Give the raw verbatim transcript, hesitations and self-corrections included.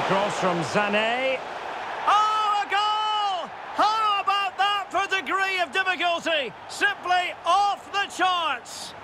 Cross from Sané. Oh, a goal! How about that for degree of difficulty? Simply off the charts.